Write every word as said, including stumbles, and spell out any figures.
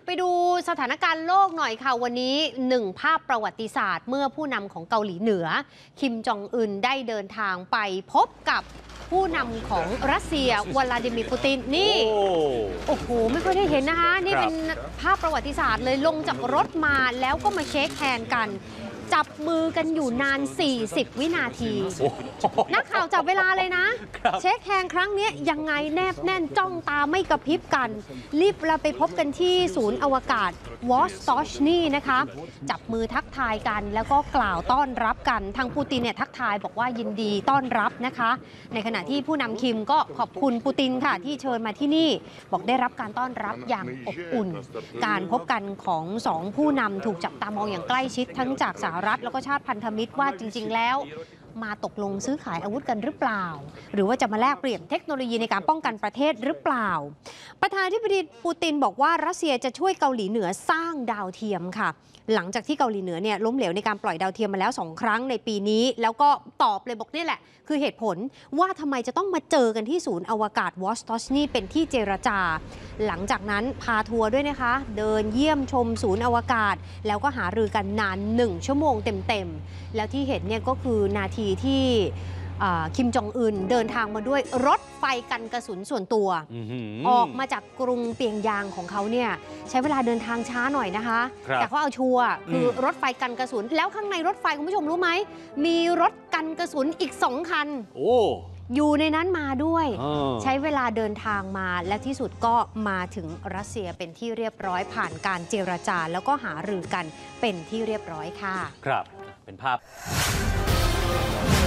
ไปดูสถานการณ์โลกหน่อยค่ะวันนี้หนึ่งภาพประวัติศาสตร์เมื่อผู้นำของเกาหลีเหนือคิมจองอึนได้เดินทางไปพบกับผู้นำของรัสเซียวลาดิเมียร์ปูตินนี่โอ้โหไม่ค่อยได้เห็นนะคะนี่เป็นภาพประวัติศาสตร์เลยลงจากรถมาแล้วก็มาเช็คแฮนด์กันจับมือกันอยู่นานสี่สิบวินาทีนักข่าวจับเวลาเลยนะเช็คแฮนด์ครั้งนี้ยังไงแนบแน่นจ้องตาไม่กระพริบกันรีบเราไปพบกันที่ศูนย์อวกาศวอสตอชนีนะคะจับมือทักทายกันแล้วก็กล่าวต้อนรับกันทางปูตินเนี่ยทักทายบอกว่ายินดีต้อนรับนะคะในขณะที่ผู้นำคิมก็ขอบคุณปูตินค่ะที่เชิญมาที่นี่บอกได้รับการต้อนรับอย่างอบอุ่นการพบกันของสองผู้นำถูกจับตามองอย่างใกล้ชิดทั้งจากสหรัฐแล้วก็ชาติพันธมิตรว่าจริงๆแล้วมาตกลงซื้อขายอาวุธกันหรือเปล่าหรือว่าจะมาแลกเปลี่ยนเทคโนโลยีในการป้องกันประเทศหรือเปล่าประธานาธิบดีปูตินบอกว่ารัสเซียจะช่วยเกาหลีเหนือสร้างดาวเทียมค่ะหลังจากที่เกาหลีเหนือเนี่ยล้มเหลวในการปล่อยดาวเทียมมาแล้วสองครั้งในปีนี้แล้วก็ตอบเลยบอกนี่แหละคือเหตุผลว่าทำไมจะต้องมาเจอกันที่ศูนย์อวกาศวอสตอชนีเป็นที่เจรจาหลังจากนั้นพาทัวร์ด้วยนะคะเดินเยี่ยมชมศูนย์อวกาศแล้วก็หารือกันนานหนึ่งชั่วโมงเต็มๆแล้วที่เห็นเนี่ยก็คือนาทีที่คิมจองอึนเดินทางมาด้วยรถไฟกันกระสุนส่วนตัวออกมาจากกรุงเปียงยางของเขาเนี่ยใช้เวลาเดินทางช้าหน่อยนะคะแต่เขาเอาชัวร์คือรถไฟกันกระสุนแล้วข้างในรถไฟคุณผู้ชมรู้ไหมมีรถกันกระสุนอีกสองคันโอ้อยู่ในนั้นมาด้วยใช้เวลาเดินทางมาและที่สุดก็มาถึงรัสเซียเป็นที่เรียบร้อยผ่านการเจรจาแล้วก็หารือกันเป็นที่เรียบร้อยค่ะครับเป็นภาพ